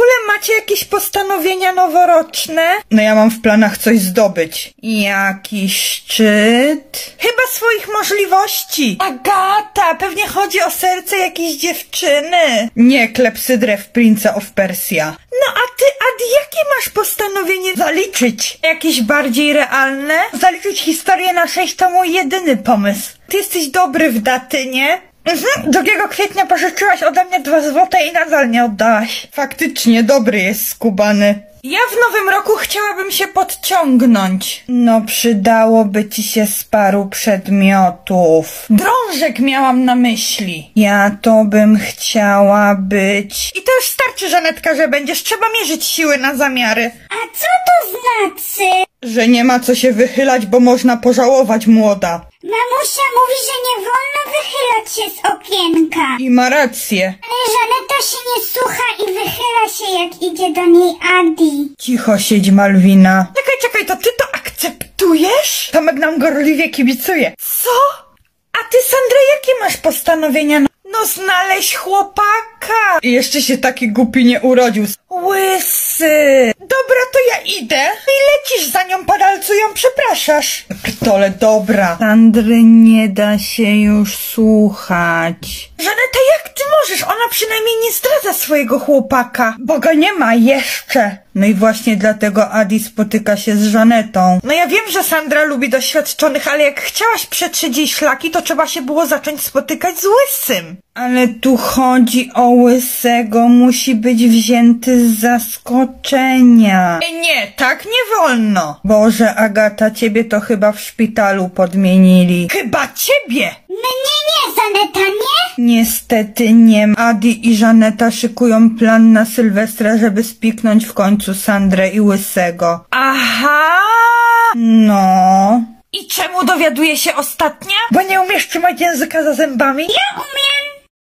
ogóle macie jakieś postanowienia noworoczne? No ja mam w planach coś zdobyć. Jakiś szczyt? Chyba swoich możliwości. Agata, pewnie chodzi o serce jakiejś dziewczyny. Nie, klepsydrę w Prince of Persia. No a ty, Adi, jakie masz postanowienie zaliczyć? Jakieś bardziej realne? Zaliczyć historię na 6 to mój jedyny pomysł. Ty jesteś dobry w daty, nie? 2 kwietnia pożyczyłaś ode mnie 2 złote i nadal nie oddałaś. Faktycznie dobry jest skubany. Ja w nowym roku chciałabym się podciągnąć. No przydałoby ci się z paru przedmiotów. Drążek miałam na myśli. Ja to bym chciała być... I to już starczy, Żanetka, że będziesz. Trzeba mierzyć siły na zamiary. A co to znaczy? Że nie ma co się wychylać, bo można pożałować, młoda. Mamusia mówi, że nie wolno wychylać się z okienka. I ma rację. Ale Żaneta się nie słucha i wychyla się, jak idzie do niej Adi. Cicho siedź, Malwina. Czekaj, to ty to akceptujesz? Tomek nam gorliwie kibicuje. Co? A ty, Sandra, jakie masz postanowienia? No znaleźć chłopaka. I jeszcze się taki głupi nie urodził. Łysy. Dobra, to ja idę. I lecisz za nią, padalcu, ją przepraszasz. Ptole, dobra. Sandry nie da się już słuchać. Żaneta, jak ty możesz? Ona przynajmniej nie zdradza swojego chłopaka. Bo go nie ma jeszcze. No i właśnie dlatego Adi spotyka się z Żanetą. No ja wiem, że Sandra lubi doświadczonych, ale jak chciałaś przetrzeć jej szlaki, to trzeba się było zacząć spotykać z Łysym. Ale tu chodzi o Łysego, musi być wzięty z zaskoczenia. Nie, tak nie wolno. Boże, Agata, ciebie to chyba w szpitalu podmienili. Chyba ciebie! Mnie nie, Żaneta, nie? Niestety nie. Adi i Żaneta szykują plan na Sylwestra, żeby spiknąć w końcu Sandrę i Łysego. Aha! No... I czemu dowiaduje się ostatnia? Bo nie umiesz trzymać języka za zębami? Ja umiem